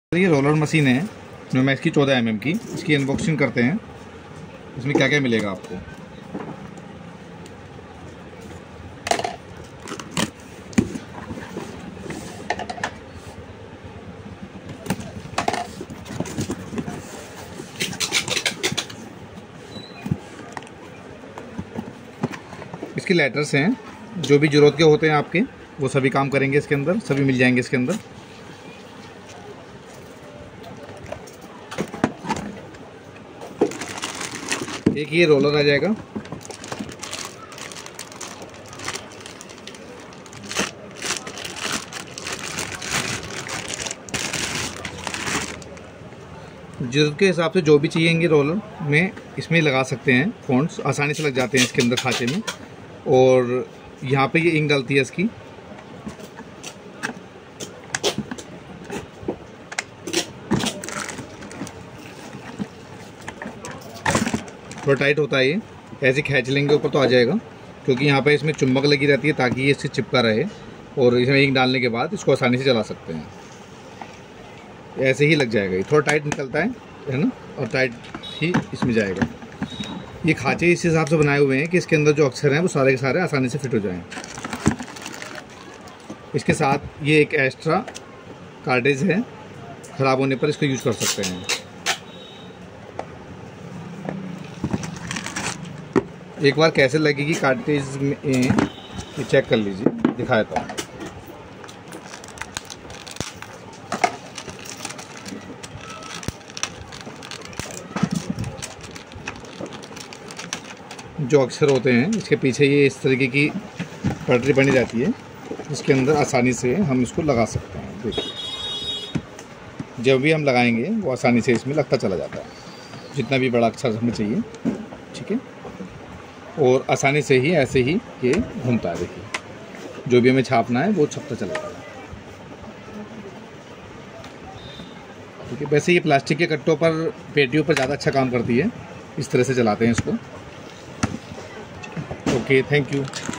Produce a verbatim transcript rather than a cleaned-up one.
ये roller machine है न्यूमैक्स की चौदह एम एम की। इसकी अनबॉक्सिंग करते हैं, इसमें क्या क्या मिलेगा आपको। इसके लेटर्स हैं, जो भी ज़रूरत के होते हैं आपके वो सभी काम करेंगे इसके अंदर, सभी मिल जाएंगे इसके अंदर। एक ये रोलर आ जाएगा, जरूरत के हिसाब से जो भी चाहिए रोलर में इसमें लगा सकते हैं। फॉन्ट्स आसानी से लग जाते हैं इसके अंदर खांचे में। और यहाँ पे ये इंक डालती है इसकी, थोड़ा टाइट होता है ये, ऐसे खींच लेंगे ऊपर तो आ जाएगा, क्योंकि यहाँ पे इसमें चुंबक लगी रहती है ताकि ये इससे चिपका रहे। और इसमें इंक डालने के बाद इसको आसानी से चला सकते हैं, ऐसे ही लग जाएगा। ये थोड़ा टाइट निकलता है है ना, और टाइट ही इसमें जाएगा। ये खांचे इस हिसाब से बनाए हुए हैं कि इसके अंदर जो अक्षर हैं वो सारे के सारे आसानी से फिट हो जाएं। इसके साथ ये एक एक्स्ट्रा कार्टेज है, ख़राब होने पर इसको यूज कर सकते हैं। एक बार कैसे लगेगी कार्टेज में ये चेक कर लीजिए, दिखाया था। जो अक्षर होते हैं इसके पीछे ये इस तरीके की पटरी बनी रहती है, जिसके अंदर आसानी से हम इसको लगा सकते हैं। देखिए, जब भी हम लगाएंगे वो आसानी से इसमें लगता चला जाता है, जितना भी बड़ा अक्षर हमें चाहिए। ठीक है, और आसानी से ही ऐसे ही ये घूमता है। देखिए, जो भी हमें छापना है वो छपता चला जाता है। ठीक है, वैसे ये प्लास्टिक के कट्टों पर, पेटियों पर ज़्यादा अच्छा काम करती है। इस तरह से चलाते हैं इसको। Okay, thank you.